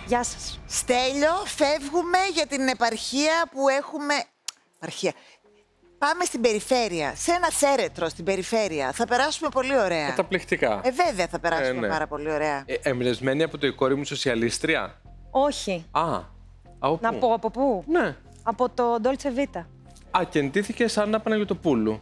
Γεια σας. Στέλιο, φεύγουμε για την επαρχία που έχουμε... Επαρχία. Πάμε στην περιφέρεια, σε ένα θέρετρο στην περιφέρεια. Θα περάσουμε πολύ ωραία. Καταπληκτικά. Βέβαια θα περάσουμε ναι. πάρα πολύ ωραία. Εμπνευσμένη από το «Η κόρη μου σοσιαλίστρια». Όχι. Από Να πού? πω από πού. Ναι. Από το Dolce Vita. Ακεντήθηκε σαν να Παναγιωτοπούλου.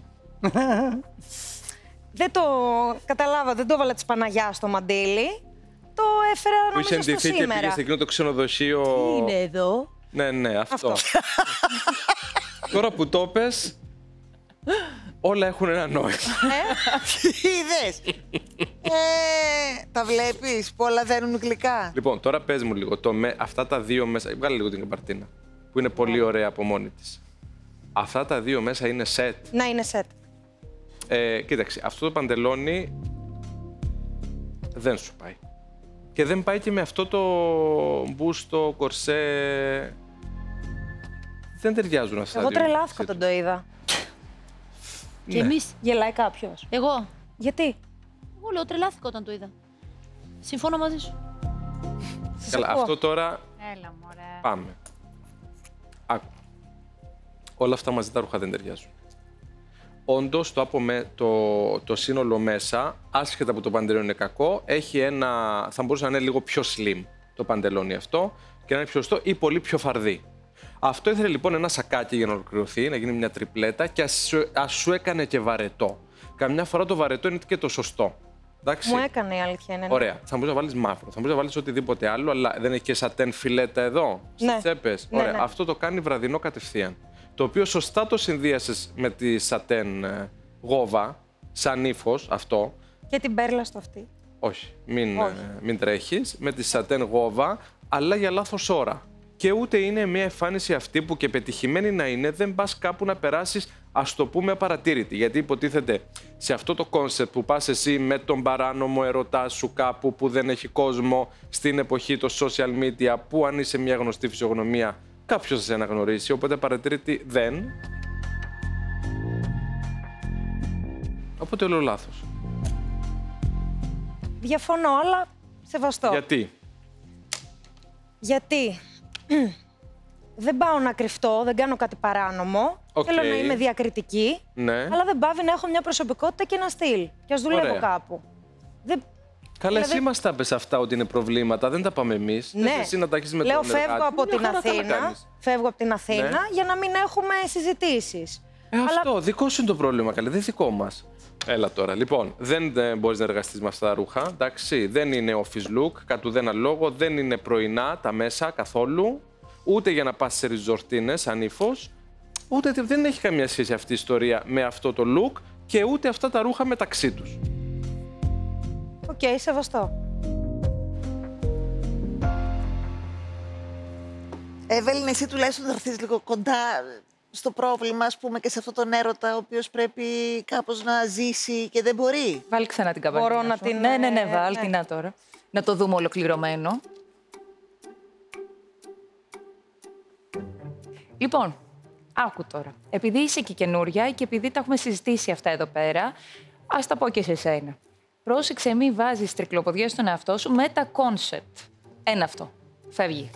Δεν το καταλάβα, δεν το έβαλα της Παναγιάς στο μαντίλι. Το έφερα Που είχε νομίζω στο εντυθεί και πήγε σήμερα. σε εκείνο το ξενοδοχείο. Τι είναι εδώ. Ναι, αυτό. Τώρα που το πες, όλα έχουν ένα νόημα. Είδες. Τα βλέπεις, πολλά δένουν γλυκά. Λοιπόν, τώρα πες μου λίγο, αυτά τα δύο μέσα, βγάλε λίγο την καπαρτίνα, που είναι πολύ ωραία από μόνη της. Αυτά τα δύο μέσα είναι σετ. Να είναι σετ. Κοίταξε, αυτό το παντελόνι δεν σου πάει. Και δεν πάει και με αυτό το μπούστο, κορσέ. Δεν ταιριάζουν αυτά. Εγώ τρελάθηκα όταν το είδα. Και εμείς. Γελάει κάποιος. Εγώ. Γιατί. Εγώ λέω τρελάθηκα όταν το είδα. Συμφώνω μαζί σου. Καλά, αυτό τώρα. Έλα, μωρέ. Πάμε. Άκου. Όλα αυτά μαζί τα ρούχα δεν ταιριάζουν. Όντως, το σύνολο μέσα, άσχετα που το παντελόνι είναι κακό, έχει θα μπορούσε να είναι λίγο πιο slim το παντελόνι αυτό και να είναι πιο σωστό ή πολύ πιο φαρδί. Αυτό ήθελε λοιπόν ένα σακάκι για να ολοκληρωθεί, να γίνει μια τριπλέτα και ας σου έκανε και βαρετό. Καμιά φορά το βαρετό είναι και το σωστό. Εντάξει. Μου έκανε η αλήθεια. Ναι. Ωραία. Θα μπορούσε να βάλεις μαύρο, θα μπορούσε να βάλεις οτιδήποτε άλλο, αλλά δεν έχει και σατέν φιλέτα εδώ, στις τσέπες. Ναι, Ωραία. ναι. Αυτό το κάνει βραδινό κατευθείαν. Το οποίο σωστά το συνδύασες με τη σατέν γόβα, σαν ύφος αυτό. Και την πέρλα στο αυτή. Όχι, μην τρέχεις. Με τη σατέν γόβα, αλλά για λάθος ώρα. Και ούτε είναι μια εμφάνιση αυτή που και πετυχημένη να είναι, δεν πας κάπου να περάσεις, ας το πούμε, απαρατήρητη. Γιατί υποτίθεται σε αυτό το κόνσεπτ που πας εσύ με τον παράνομο ερωτά σου κάπου που δεν έχει κόσμο στην εποχή των social media, που αν είσαι μια γνωστή φυσιογνωμία, κάποιος θα σε αναγνωρίσει, οπότε παρατηρητή δεν. Οπότε όλο λάθος. Διαφωνώ, αλλά σεβαστό. Γιατί? Δεν πάω να κρυφτώ, δεν κάνω κάτι παράνομο. Θέλω να είμαι διακριτική, αλλά δεν πάβει να έχω μια προσωπικότητα και ένα στυλ. Και ας δουλεύω κάπου. Καλά, εσύ μας τα πες αυτά ότι είναι προβλήματα, δεν τα πάμε εμείς. Ναι. Εσύ να τα έχεις με λέω τον εργάτη. φεύγω από την Αθήνα για να μην έχουμε συζητήσεις. Αυτό, δικό σου είναι το πρόβλημα, καλή, δεν δικό μας. Έλα τώρα. Λοιπόν, δεν μπορείς να εργαστείς με αυτά τα ρούχα, εντάξει. Δεν είναι office look, κατ' ουδένα λόγο, δεν είναι πρωινά τα μέσα καθόλου. Ούτε για να πας σε ριζορτίνες, σαν ύφος. Ούτε δεν έχει καμία σχέση αυτή η ιστορία με αυτό το look και ούτε αυτά τα ρούχα μεταξύ τους. Οκ, σεβαστό. Εύελιν, εσύ τουλάχιστον θα έρθεις λίγο κοντά στο πρόβλημα, ας πούμε, και σε αυτόν τον έρωτα, ο οποίος πρέπει κάπως να ζήσει και δεν μπορεί. Βάλει ξανά την καπέλα. Μπορώ να την... Ναι, βάλει την τώρα. Να το δούμε ολοκληρωμένο. Λοιπόν, άκου τώρα. Επειδή είσαι και καινούρια και επειδή τα έχουμε συζητήσει αυτά εδώ πέρα, ας τα πω και σε σένα. Πρόσεξε, μην βάζεις τρικλοποδιές στον εαυτό σου με τα κόνσεπτ. Ένα αυτό. Φεύγει.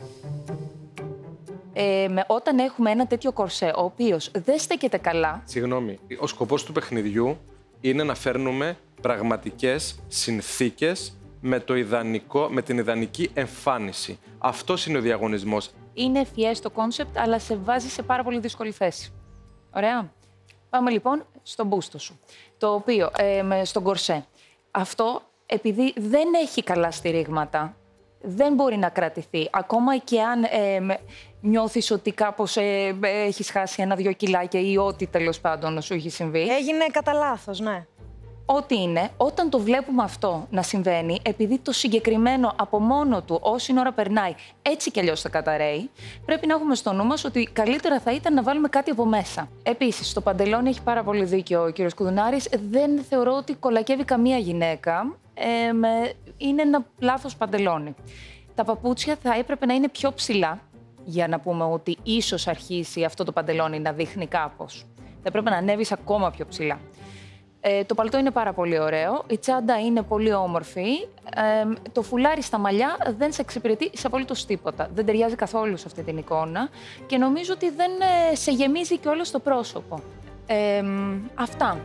Όταν έχουμε ένα τέτοιο κορσέ, ο οποίος δεν στέκεται καλά... Συγγνώμη, ο σκοπός του παιχνιδιού είναι να φέρνουμε πραγματικές συνθήκες με την ιδανική εμφάνιση. Αυτός είναι ο διαγωνισμός. Είναι ευφυές το κόνσεπτ, αλλά σε βάζει σε πάρα πολύ δύσκολη θέση. Ωραία. Πάμε λοιπόν στον μπούστο σου, το οποίο, στον κορσέ. Αυτό, επειδή δεν έχει καλά στηρίγματα, δεν μπορεί να κρατηθεί. Ακόμα και αν νιώθεις ότι κάπως έχεις χάσει 1-2 κιλάκια ή ό,τι τέλος πάντων σου έχει συμβεί. Έγινε κατά λάθος, ναι. Ό,τι είναι, όταν το βλέπουμε αυτό να συμβαίνει, επειδή το συγκεκριμένο από μόνο του, όση ώρα περνάει, έτσι κι αλλιώς θα καταραίει, πρέπει να έχουμε στο νου μας ότι καλύτερα θα ήταν να βάλουμε κάτι από μέσα. Επίσης, στο παντελόνι έχει πάρα πολύ δίκιο ο κύριος Κουδουνάρης. Δεν θεωρώ ότι κολακεύει καμία γυναίκα. Είναι ένα λάθος παντελόνι. Τα παπούτσια θα έπρεπε να είναι πιο ψηλά, για να πούμε ότι ίσως αρχίσει αυτό το παντελόνι να δείχνει κάπως. Θα έπρεπε να ανέβεις ακόμα πιο ψηλά. Το παλτό είναι πάρα πολύ ωραίο, η τσάντα είναι πολύ όμορφη, το φουλάρι στα μαλλιά δεν σε εξυπηρετεί σε απολύτως τίποτα. Δεν ταιριάζει καθόλου σε αυτή την εικόνα και νομίζω ότι δεν σε γεμίζει και όλο στο πρόσωπο. Αυτά.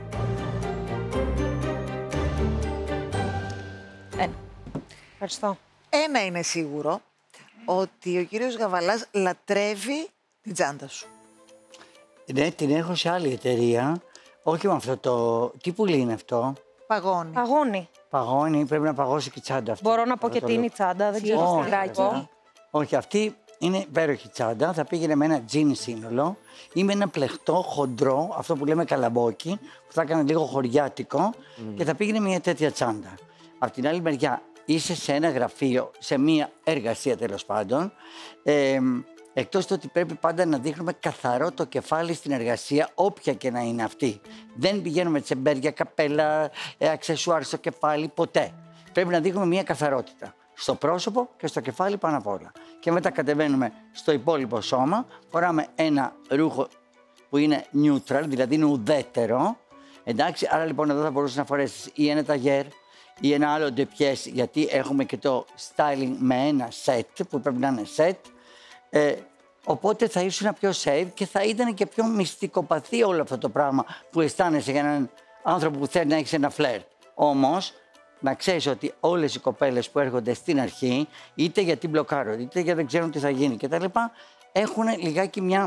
Ευχαριστώ. Ένα είναι σίγουρο, ότι ο κύριος Γαβαλάς λατρεύει την τσάντα σου. Ναι, την έχω σε άλλη εταιρεία. Όχι με αυτό το... Τι πουλί είναι αυτό? Παγώνει. Παγώνει. Παγώνει, πρέπει να παγώσει και η τσάντα αυτή. Μπορώ να πω και τι είναι η τσάντα, δεν ξέρω. Όχι, αυτή είναι υπέροχη τσάντα. Θα πήγαινε με ένα τζιν σύνολο ή με ένα πλεχτό, χοντρό, αυτό που λέμε καλαμπόκι, που θα έκανε λίγο χωριάτικο και θα πήγαινε μια τέτοια τσάντα. Απ' την άλλη μεριά, είσαι σε ένα γραφείο, σε μια εργασία τέλος πάντων. Εκτός του ότι πρέπει πάντα να δείχνουμε καθαρό το κεφάλι στην εργασία, όποια και να είναι αυτή. Δεν πηγαίνουμε τσεμπέρια, καπέλα, αξεσουάρ στο κεφάλι, ποτέ. Πρέπει να δείχνουμε μια καθαρότητα. Στο πρόσωπο και στο κεφάλι πάνω απ' όλα. Και μετά κατεβαίνουμε στο υπόλοιπο σώμα, φοράμε ένα ρούχο που είναι neutral, δηλαδή είναι ουδέτερο. Εντάξει, άρα λοιπόν εδώ θα μπορούσε να φορέσεις ή ένα ταγέρ ή ένα άλλο ντεπιές, γιατί έχουμε και το styling με ένα set που πρέπει να είναι set. Οπότε θα ήσουν πιο safe και θα ήταν και πιο μυστικοπαθή όλο αυτό το πράγμα που αισθάνεσαι για έναν άνθρωπο που θέλει να έχει ένα φλερτ. Όμως, να ξέρεις ότι όλες οι κοπέλες που έρχονται στην αρχή, είτε γιατί μπλοκάρουν, είτε γιατί δεν ξέρουν τι θα γίνει κτλ., έχουν λιγάκι μια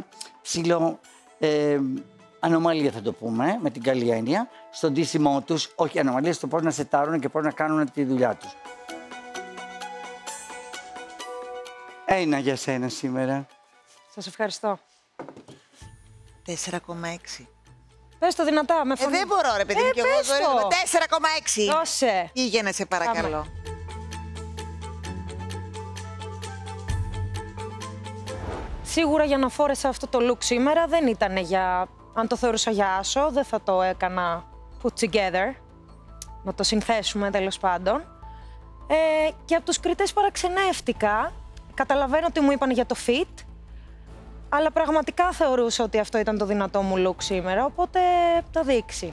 ανομαλία, θα το πούμε, με την καλή έννοια, στον ντύσιμό τους, όχι ανομαλία, στο πώς να σετάρουν και πώς να κάνουν τη δουλειά τους. Ένα για σένα σήμερα. Σας ευχαριστώ. 4,6. Πες το δυνατά, με φωνή. Δεν μπορώ ρε παιδί μου, και εγώ ζωρίζομαι. 4,6. Δώσε. Πήγαινε σε παρακαλώ. Σίγουρα για να φόρεσα αυτό το look σήμερα δεν ήταν για... Αν το θεωρούσα για άσο, δεν θα το έκανα put together. Να το συνθέσουμε τέλος πάντων. Και από τους κριτές παραξενεύτηκα. Καταλαβαίνω ότι μου είπαν για το fit, αλλά πραγματικά θεωρούσα ότι αυτό ήταν το δυνατό μου look σήμερα, οπότε θα δείξει.